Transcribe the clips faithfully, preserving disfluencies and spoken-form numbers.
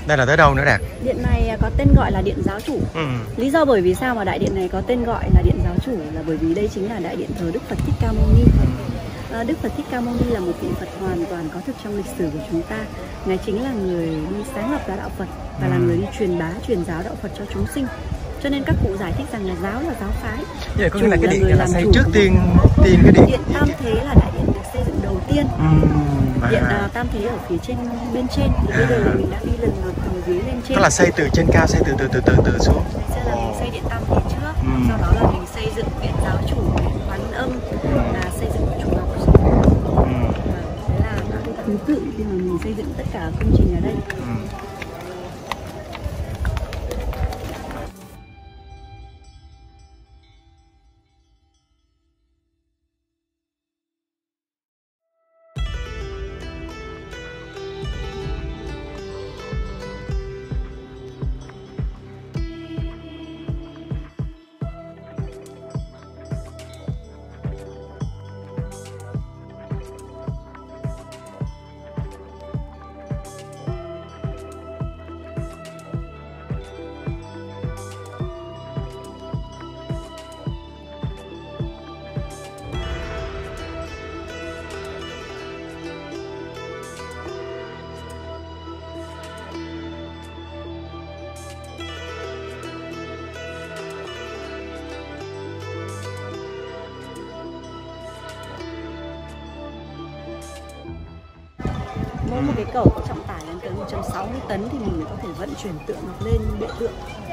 Đây là tới đâu nữa Đạt? Điện này có tên gọi là Điện Giáo Chủ. Ừ. Lý do bởi vì sao mà đại điện này có tên gọi là Điện Giáo Chủ là bởi vì đây chính là đại điện thờ Đức Phật Thích Ca Mâu Ni. À, Đức Phật Thích Ca Mâu Ni là một vị Phật hoàn toàn có thực trong lịch sử của chúng ta. Ngài chính là người đi sáng lập ra đạo Phật và ừ. là người đi truyền bá, truyền giáo đạo Phật cho chúng sinh. Cho nên các cụ giải thích rằng là giáo là giáo phái. Vậy có nghĩa là cái điện này là xây trước tiên tiên cái điện. Điện Tam Thế là đại điện được xây dựng đầu tiên. Ừ. Điện uh, Tam Thế ở phía trên bên trên thì bây giờ mình đã đi lần lượt từ dưới lên trên. Tức là xây từ trên cao, xây từ từ từ từ từ xuống. Bây giờ là mình xây điện Tam Thế trước, ừ. sau đó là mình xây dựng điện Giáo Chủ, điện Quán Âm, ừ. là xây dựng chùa Ngọc Sơn. Ừ. Thế là cái thứ tự khi mà mình xây dựng tất cả công trình ở đây. Ừ. Mỗi một cái cầu có trọng tải lên tới một trăm sáu mươi tấn thì mình mới có thể vận chuyển tượng ngọc lên bệ tượng.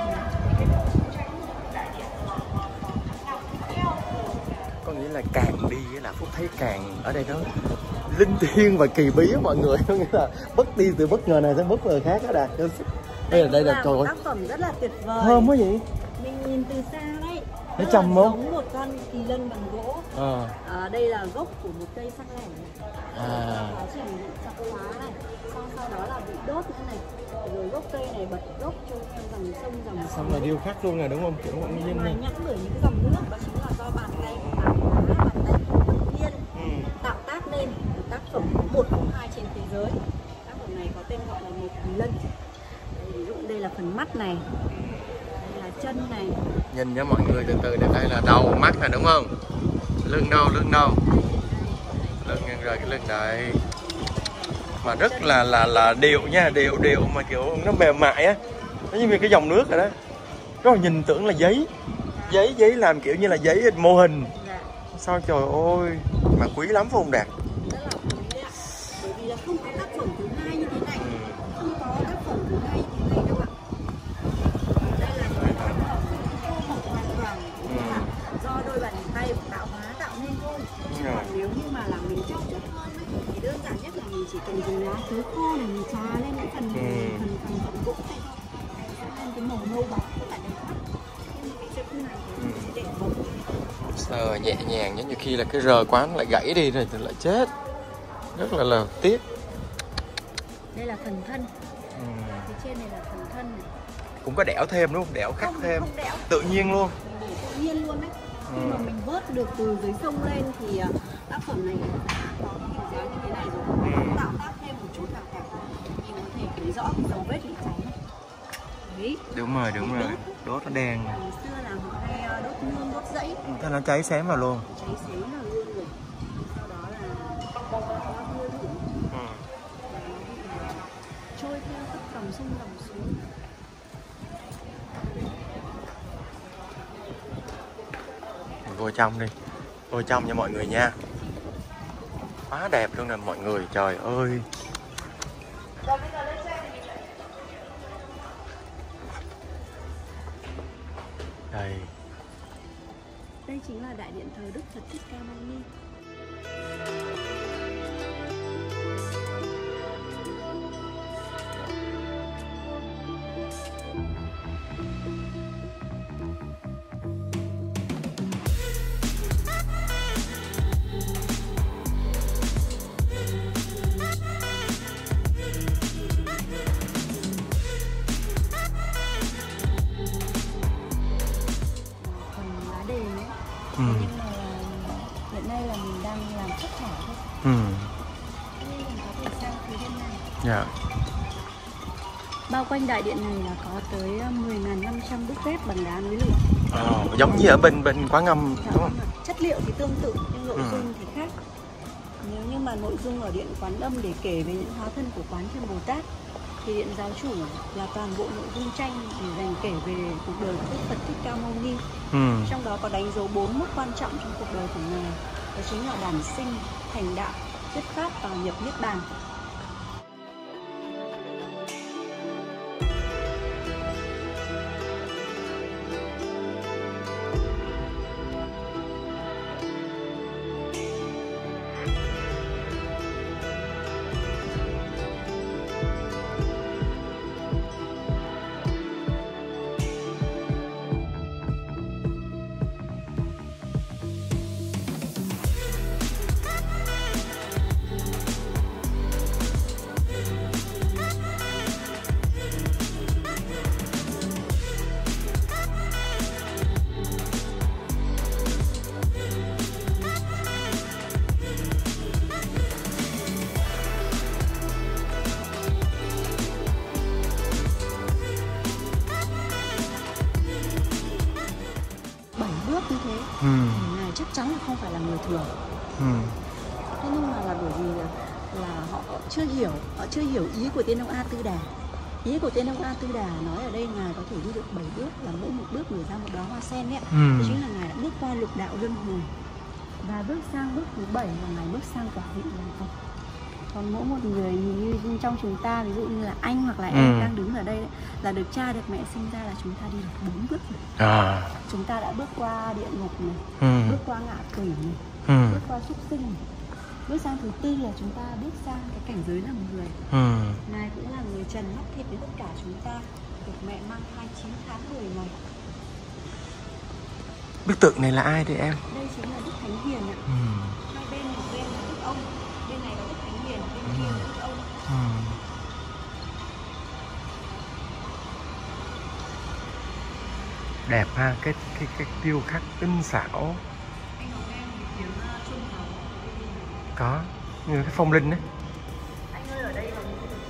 Có nghĩa là càng đi là Phúc thấy càng ở đây nó linh thiêng và kỳ bí á mọi người. Có nghĩa là bất đi từ bất ngờ này sang bất ngờ khác đó Đạt. Đây, đây là đây là trời ơi. Tác phẩm rất là tuyệt vời. Thơm quá vậy. Mình nhìn từ xa đấy. Nó trầm không? Giống một con kỳ lân bằng gỗ. À. À, đây là gốc của một cây sắc lẻn. À. Quá trình bị chặt hóa này, sau sau đó là bị đốt nữa này, rồi gốc cây này bật gốc trôi theo dòng sông dòng. Xong là điêu khắc luôn rồi đúng không? Kiểu như thế này. Nhẵn bởi những cái dòng nước đó chính là do bàn tay của tạo hóa, bàn tay của tự nhiên ừ. tạo tác nên một tác phẩm một không hai trên thế giới. Tác phẩm này có tên gọi là một kỳ lân. Đây, ví dụ đây là phần mắt này, đây là chân này. Nhìn cho mọi người từ từ, đây là đầu mắt này đúng không? Lưng đâu, lưng đâu? Lưng rồi cái lưng đây mà rất là là là đều nha, đều đều mà kiểu nó mềm mại á, nó như cái dòng nước rồi đó. Rất là nhìn tưởng là giấy giấy giấy làm kiểu như là giấy mô hình. Dạ. Sao trời ơi mà quý lắm phải không Đạt? Rất là quý ạ. Bởi vì là không có tác phẩm thứ hai như thế này, không có tác phẩm thứ hai như thế này đâu ạ. Đây là những tác phẩm vô mộc hoàn toàn là do đôi bàn tay của tạo hóa tạo nên thôi. Chứ còn nếu như mà là mình trau chuốt hơn ấy, thì đơn giản nhất là mình chỉ cần dùng lá chuối khô để mình trà lên những phần ừ. phần phần phần gỗ này thôi, sẽ lên cái màu nâu bóng rất là đẹp mắt. Nhưng cái chữ này thì mình sẽ để bóng. Sờ nhẹ nhàng giống như khi là cái rờ quán lại gãy đi rồi thì lại chết, rất là là tiếc. Đây là phần thân. Ừ. Phía trên này là phần thân này. Cũng có đẽo thêm đúng không? Đẽo khắc không, thêm. Không đẽo. Tự nhiên luôn. Mình để tự nhiên luôn đấy. Khi mà mình vớt được từ dưới sông lên thì tác phẩm này đã có hình dáng như thế này rồi. Mình tạo tác thêm một chút nào cả, mình có thể thấy rõ cái dấu vết bị cháy này. Đấy. Đúng rồi, đúng rồi. Đốt nó đen. Ngày xưa là họ hay đốt nương, đốt dãy. Thế nó cháy xém vào luôn. Cháy xém vào luôn rồi. Sau đó là nó hư thủng. Ừ. Và nó bị trôi theo các dòng sông dòng xuống. Vô trong đi, vô trong nha mọi người nha. Quá đẹp luôn nè mọi người, trời ơi. Đây. Đây chính là đại điện thờ Đức Phật Thích Ca Mâu Ni. Ừ. Nhưng mà hiện nay là mình đang làm chất thải thôi. Ừ. Nên mình có thể sang phía bên này. Dạ. Bao quanh đại điện này là có tới mười nghìn năm trăm bức ghép bằng đá núi lửa. Ờ, giống như ở bên bên Quán Âm đúng không? Chất liệu thì tương tự nhưng nội Ừ. dung thì khác. Nếu như mà nội dung ở điện Quán Âm để kể về những hóa thân của Quán Thiên Bồ Tát, thì điện Giáo Chủ là toàn bộ nội dung tranh để dành kể về cuộc đời của Đức Phật Thích Ca Mâu Ni. Ừ. Trong đó có đánh dấu bốn mốc quan trọng trong cuộc đời của Ngài, đó chính là đản sinh, thành đạo, thuyết pháp và nhập niết bàn. Như thế Ừ. Ngài chắc chắn là không phải là người thường. Ừ. Thế nhưng mà là bởi vì là, là họ chưa hiểu, họ chưa hiểu ý của Tiên Ông A Tư Đà. Ý của Tiên Ông A Tư Đà nói ở đây Ngài có thể đi được bảy bước, là mỗi một bước nở ra một đóa hoa sen ấy. Ừ. Đó chính là Ngài đã bước qua lục đạo luân hồi và bước sang bước thứ bảy là Ngài bước sang quả vị làm Phật. Còn mỗi một người như trong chúng ta, ví dụ như là anh hoặc là Ừ. em đang đứng ở đây đấy, là được cha được mẹ sinh ra là chúng ta đi được bốn bước rồi. À. Chúng ta đã bước qua địa ngục này, Ừ. bước qua ngạ quỷ này, Ừ. bước qua súc sinh này. Bước sang thứ tư là chúng ta bước sang cái cảnh giới làm người. Ừ. Ngài cũng là người trần mắt thịt với tất cả chúng ta, được mẹ mang thai chín tháng mười ngày. Bức tượng này là ai đây em? Đây chính là Đức Thánh Hiền ạ. Ừ. Hai bên, một bên là Đức Ông, bên này là Đức Thánh Hiền, bên kia là Đức Ông. Ừ. Đẹp ha, cái cái cái điêu khắc tinh xảo. Anh Hồng em thì tiếng uh, Trung Hồng. Có như cái phong linh đấy. Anh ơi, ở đây là những cái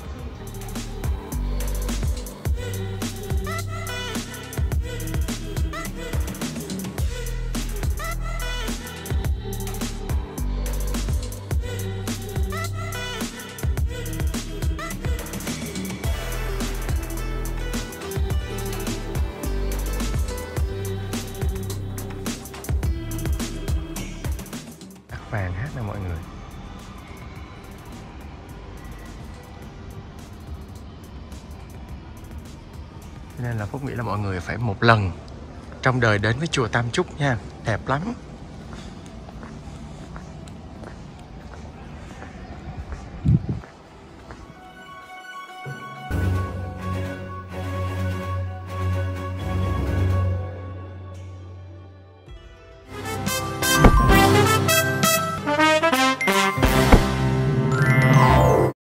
Vàng hát nè mọi người. Cho nên là Phúc nghĩ là mọi người phải một lần trong đời đến với chùa Tam Trúc nha. Đẹp lắm.